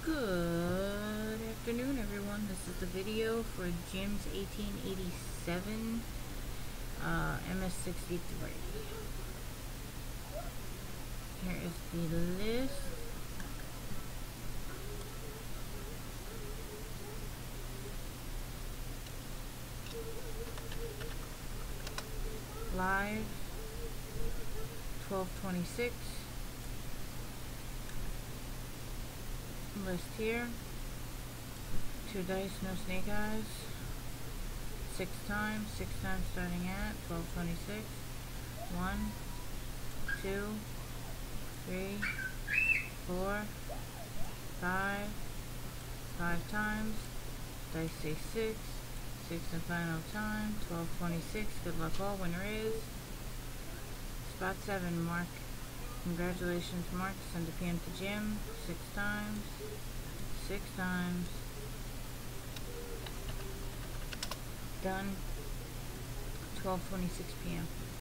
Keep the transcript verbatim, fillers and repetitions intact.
Good afternoon, everyone. This is the video for Jim's eighteen eighty-seven uh, M S sixty-three. Here is the list. Live twelve twenty-six. List here. Two dice, no snake eyes. Six times, six times starting at twelve twenty-six. One, two, three, four, five, five times. Dice say six. Six and final time. twelve twenty-six. Good luck all. Winner is spot seven, Mark. Congratulations, Mark. Send a P M to Jim. Six times. Six times. Done. twelve twenty-six p m